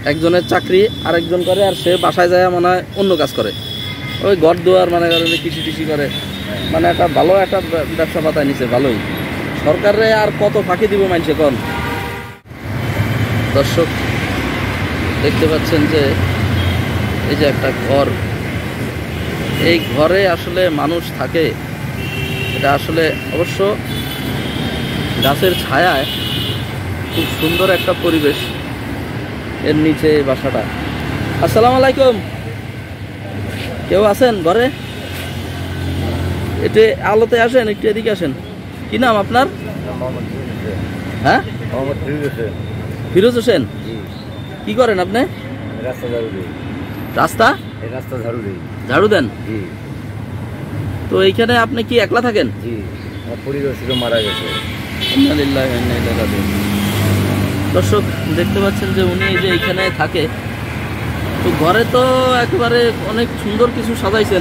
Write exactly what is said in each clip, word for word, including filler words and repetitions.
একজনের চাকরি আরেকজন করে, আর সে বাসায় যায় মনে হয় অন্য কাজ করে, ওই ঘর দুয়ার মানে কৃষি টিষি করে, মানে একটা ভালো একটা ব্যবসা পাতায় নিছে। ভালোই, সরকারে আর কত ফাঁকি দিব মানুষে কোন। দর্শক দেখতে পাচ্ছেন যে এই যে একটা ঘর, এই ঘরে আসলে মানুষ থাকে, এটা আসলে অবশ্য গাছের ছায়ায় খুব সুন্দর একটা পরিবেশ, এর নিচে এই বাসাটা। আসসালামু আলাইকুম, কেউ আছেন ঘরে? এতে আলোতে আসেন, একটু এদিকে আসেন। কি নাম আপনার? হ্যাঁ, ফিরোজ হোসেন। কি করেন আপনি? রাস্তা ঝাড়ু দিই। রাস্তা রাস্তা ঝাড়ু দিই। ঝাড়ু দেন? জি। তো এইখানে আপনি কি একলা থাকেন? জি, আমার পরিবার ছিল, মারা গেছে। দর্শক দেখতে পাচ্ছেন যে উনি এই যে এইখানে থাকে, তো ঘরে তো একেবারে অনেক সুন্দর কিছু সাজাইছেন,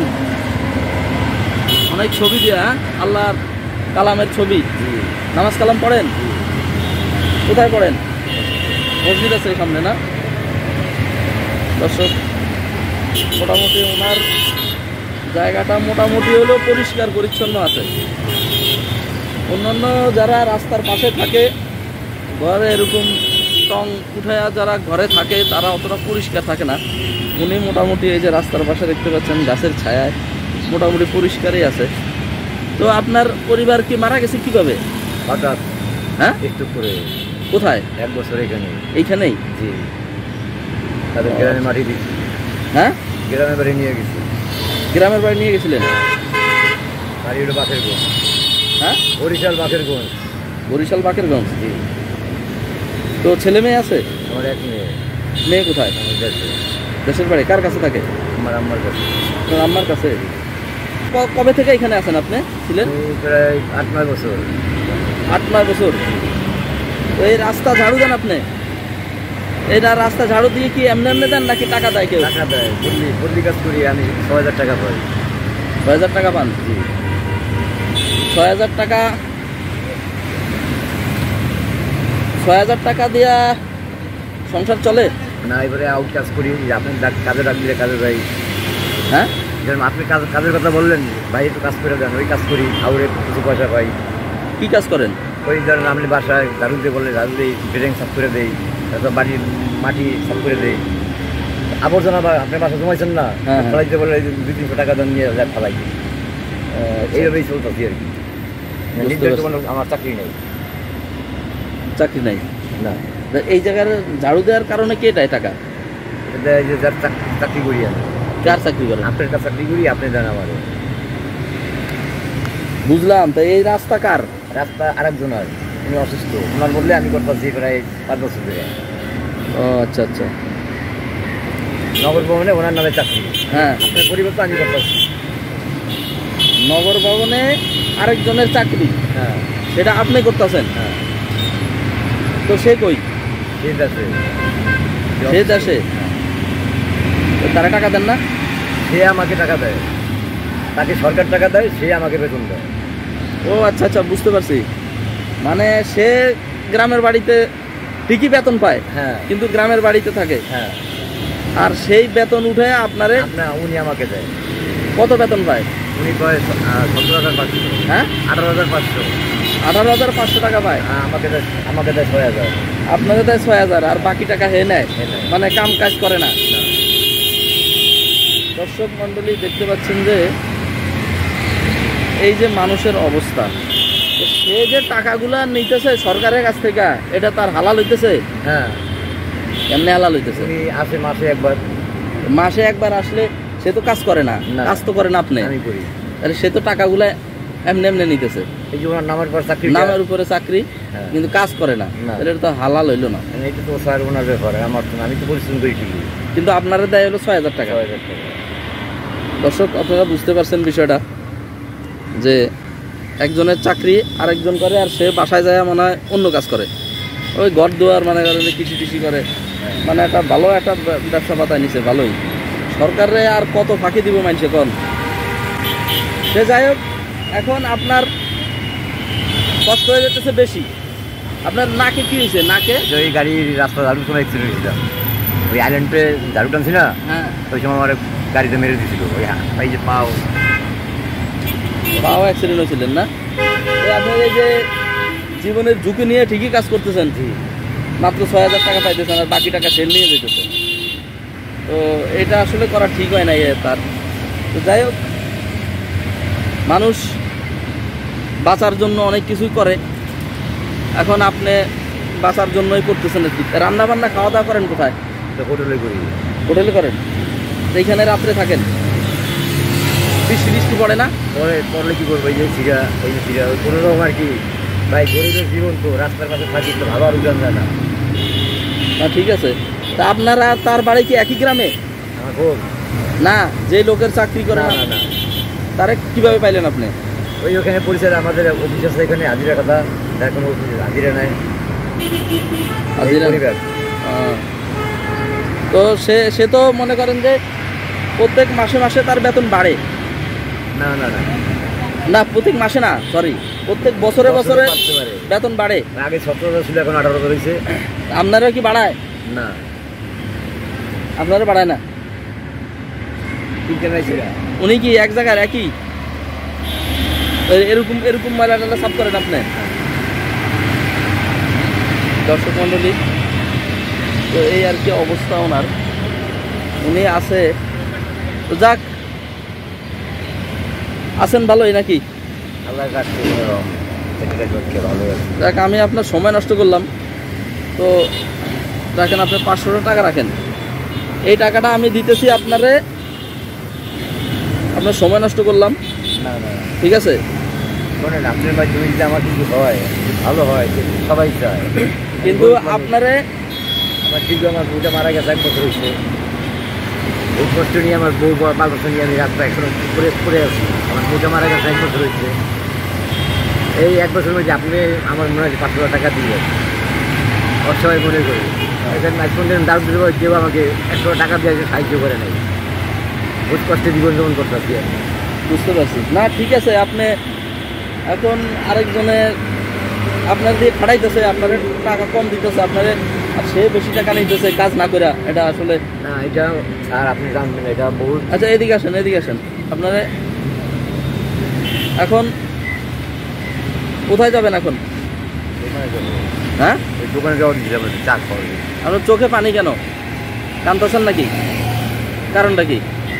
অনেক ছবি দিয়া, আল্লাহর কালামের ছবি। নামাজ কালাম পড়েন? কোথায় পড়েন? মসজিদ আছে সামনে না? দর্শক মোটামুটি ওনার জায়গাটা মোটামুটি হলেও পরিষ্কার পরিচ্ছন্ন আছে। অন্যান্য যারা রাস্তার পাশে থাকে, ঘরে এরকম টং উঠায়া যারা ঘরে থাকে, তারা অতটা পরিষ্কার থাকে না। উনি মোটামুটি এই যে রাস্তার পাশে দেখতে পাচ্ছেন গাছের ছায়ায় মোটামুটি পরিষ্কারই আছে। তো আপনার পরিবার কি মারা গেছে কিভাবে? হঠাৎ। হ্যাঁ, একটু করে। কোথায়? এক বছর এখানে। এইখানেই? জি। তাদের গ্রামে মাটি দিচ্ছি। হ্যাঁ, গ্রামের বাড়ি নিয়ে গেছি। গ্রামের বাড়ি নিয়ে গেছিলেন? বাড়ি হলো বাকেরগঞ্জ। হ্যাঁ, বরিশাল বাকেরগঞ্জ। বরিশাল বাকেরগঞ্জ। জি। তো ছেলে মেয়ে আছে? আমার এক মেয়ে। মেয়ে কোথায়? আমার দেশে। দেশের বাড়ি কার কাছে থাকে? আমার আম্মার কাছে। আপনার আম্মার কাছে। কবে থেকে এখানে আছেন আপনি? ছিলেন প্রায় আট নয় বছর। আট নয় বছর। তো এই রাস্তা ঝাড়ু দেন আপনি? এইটা রাস্তা ঝাড়ু দিয়ে কি এমনি এমনি দেন নাকি টাকা দেয় কেউ? টাকা দেয়, বদলি বদলি কাজ করি আমি। ছয় হাজার টাকা পাই। ছয় হাজার টাকা পান? জি। ছয় হাজার টাকা ছয় হাজার টাকা দিয়া সংসার চলে না? এবারে আউট কাজ করি, আপনি কাজে ডাক দিলে কাজে যাই। হ্যাঁ, আপনি কাজ কাজের কথা বললেন, ভাই একটু কাজ করে দেন, ওই কাজ করি, আউরে কিছু পয়সা পাই। কি কাজ করেন? ওই ধরেন আপনি বাসায় ঝাড়ু দিয়ে বললে ঝাড়ু দিই, ড্রেন সাফ করে দেই, তারপর বাড়ির মাটি সাফ করে দেই, আবর্জনা বা আপনার বাসা জমাইছেন না, ফেলাইতে বললে দুই তিনশো টাকা দাম নিয়ে ফেলাই দিই। এইভাবেই চলতেছি আর কি। নিজের কোনো আমার চাকরি নেই। চাকরি নাই? না। এই জায়গার ঝাড়ু দেওয়ার কারণে কে দেয় টাকা? যার চাকরি করি আমি। কার চাকরি করেন? আপনার কাছে চাকরি করি, আপনি দেন আমার। বুঝলাম। তো এই রাস্তা কার? রাস্তা আরেকজন, আর উনি অসুস্থ, ওনার বললে আমি করতেছি প্রায় পাঁচ বছর ধরে। ও আচ্ছা আচ্ছা। নগর ভবনে ওনার নামে চাকরি। হ্যাঁ, আপনার পরিবর্তন আমি করতেছি। নগর ভবনে আরেকজনের চাকরি? হ্যাঁ, সেটা আপনি করতেছেন? হ্যাঁ। তো সে কই? সে দেশে। সে দেশে? তারা টাকা দেন না? সে আমাকে টাকা দেয়, তাকে সরকার টাকা দেয়, সে আমাকে বেতন দেয়। ও আচ্ছা আচ্ছা, বুঝতে পারছি। মানে সে গ্রামের বাড়িতে ঠিকই বেতন পায়, হ্যাঁ, কিন্তু গ্রামের বাড়িতে থাকে। হ্যাঁ। আর সেই বেতন উঠে আপনারে? না, উনি আমাকে দেয়। কত বেতন পায় উনি পায় সতেরো হাজার পাঁচশো। হ্যাঁ, আঠারো হাজার পাঁচশো। আঠারো হাজার পাঁচশো টাকা পায়? আমাকে দেয়, আমাকে দেয় ছয় হাজার। আপনাকে দেয় ছয় হাজার, আর বাকি টাকা হে নেয়, মানে কাম কাজ করে না। দর্শক মন্ডলী দেখতে পাচ্ছেন যে এই যে মানুষের অবস্থা, সে যে টাকাগুলা নিতেছে সরকারের কাছ থেকে, এটা তার হালাল হইতেছে? হ্যাঁ। এমনি হালাল হইতেছে? উনি আসে মাসে একবার। মাসে একবার আসলে সে তো কাজ করে না? কাজ তো করে না আপনি? আমি করি। তাহলে সে তো টাকাগুলা এমনি এমনি নিতেছে। এই যে ওনার নামের পর চাকরি, নামের উপরে চাকরি, কিন্তু কাজ করে না, তাহলে এটা তো হালাল হইলো না। এটা তো স্যার ওনার ব্যাপার, আমার তো, আমি তো পরিশ্রম করি ঠিকই, কিন্তু আপনারা দেয় হলো ছয় হাজার টাকা। ছয় হাজার টাকা। দর্শক আপনারা বুঝতে পারছেন বিষয়টা, যে একজনের চাকরি আরেকজন করে, আর সে বাসায় যায় মনে হয় অন্য কাজ করে, ওই ঘর দুয়ার মানে কৃষি টিষি করে, মানে একটা ভালো একটা ব্যবসা পাতায় নিছে। ভালোই, সরকারে আর কত ফাঁকি দিব মানুষে কোন। সে যাই হোক, এখন আপনার কষ্ট হয়ে যেতেছে বেশি। আপনার নাকে কি হয়েছে? নাকে ওই গাড়ির রাস্তা ঝাড়ু কোনো অ্যাক্সিডেন্ট হয়েছিল। ওই আইল্যান্ডে ঝাড়ু টানছি না, হ্যাঁ ওই সময় আমার গাড়িতে মেরে দিয়েছিল। ওই এই যে পাও পাও অ্যাক্সিডেন্ট হয়েছিলেন না? এই আপনার এই যে জীবনের ঝুঁকি নিয়ে ঠিকই কাজ করতেছেন, মাত্র ছয় হাজার টাকা পাইতেছেন আর বাকি টাকা সেল নিয়ে যেতেছে, তো এটা আসলে করা ঠিক হয় না এ তার। তো যাই হোক, মানুষ বাঁচার জন্য অনেক কিছুই করে, এখন আপনি বাঁচার জন্যই করতেছেন আর কি। রান্না বান্না খাওয়া দাওয়া করেন কোথায়? হোটেলে করি। হোটেলে করেন? এইখানে রাত্রে থাকেন? বৃষ্টি বৃষ্টি পড়ে না? পরে পড়লে কী করবো, এই যে সিরা এই যে সিরা ওই কোনো রকম আর কি। ভাই গরিবের জীবন তো, রাস্তার পাশে থাকি তো ভালো আর উঠান যায় না। না ঠিক আছে, তা আপনারা তার বাড়ি কি একই গ্রামে? আমার খুব না, যে লোকের চাকরি করে না না না না তারে কিভাবে পাইলেন আপনি? ওই ওখানে পরিচয়, আমাদের অফিস আছে এখানে, হাজিরা কথা, তার কোনো হাজিরা নাই। হাজিরা? পরিবার আহ, তো সে সে তো মনে করেন যে প্রত্যেক মাসে মাসে তার বেতন বাড়ে? না না না না প্রত্যেক মাসে না, সরি, প্রত্যেক বছরে বছরে বাড়তে পারে। বেতন বাড়ে? আগে সতেরো ছিল, এখন আঠারো হয়েছে। আপনারা কি বাড়ায়? না আপনারা বাড়ায় না? তিনটে নাই ছিল। উনি কি এক জায়গার একই এরকম এরকম ময়লা টয়লা সাফ করেন আপনি? দর্শক মন্ডলী, তো এই আর কি অবস্থা ওনার, উনি আছে। তো যাক, আছেন ভালোই নাকি? আল্লাহ কাছে ভালো আছে। যাক, আমি আপনার সময় নষ্ট করলাম, তো রাখেন, আপনি পাঁচশো টাকা রাখেন, এই টাকাটা আমি দিতেছি আপনারে, আপনার সময় নষ্ট করলাম, না না ঠিক আছে? শোনেন, আপনার মাধ্যমে যদি আমার কিছু হয়, ভালো হয়, সবাই চায়, কিন্তু আপনারে আমার ঠিক আমার বউটা মারা গেছে এক বছর হয়েছে। এই কষ্ট নিয়ে আমার বউ পাঁচ বছর নিয়ে আমি রাস্তা এখন পরে পড়ে আছি। আমার বউটা মারা গেছে এক বছর হয়েছে। এই এক বছরের মধ্যে আপনি আমার মনে হয় পাঁচশো টাকা দিবেন, অসহায় মনে করি। এখানে আজ পর্যন্ত দাম দেবো, কেউ আমাকে একশো টাকা দিয়ে সাহায্য করে নাই। বহুত কষ্টে জীবনযাপন করতেছি আমি। বুঝতে পারছি। না ঠিক আছে, আপনি এখন আরেকজনে আপনার দিয়ে খাটাইতেছে, আপনার টাকা কম দিতেছে আপনারে, আর সে বেশি টাকা নিতেছে কাজ না করে, এটা আসলে না, এটা স্যার আপনি জানবেন, এটা বহুত। আচ্ছা এদিকে আসেন, এদিকে আসেন। আপনারে এখন কোথায় যাবেন এখন? দোকানে যাবো। হ্যাঁ, ওই দোকানে যাওয়ার দিতে হবে, চা খাওয়া। আপনার চোখে পানি কেন? কাঁদতেছেন নাকি? কারণটা কি?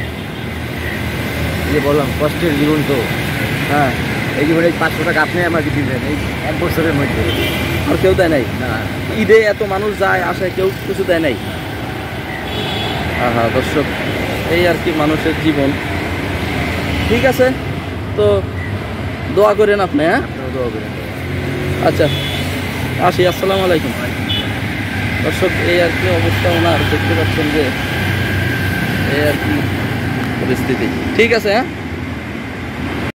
যে বললাম কষ্টের জীবন তো। হ্যাঁ, এই জীবনে পাঁচশো টাকা আপনি আমাকে দিবেন এই এক বছরের মধ্যে, আর কেউ দেয় নাই? না ঈদে এত মানুষ যায় আসে, কেউ কিছু দেয় নাই? হ্যাঁ হ্যাঁ দর্শক, এই আর কি মানুষের জীবন। ঠিক আছে, তো দোয়া করেন আপনি। হ্যাঁ আপনার দোয়া করেন। আচ্ছা, আসি, আসসালামু আলাইকুম। দর্শক, এই আর কি অবস্থা ওনার, দেখতে পাচ্ছেন যে এই আর কি পরিস্থিতি। ঠিক আছে, হ্যাঁ।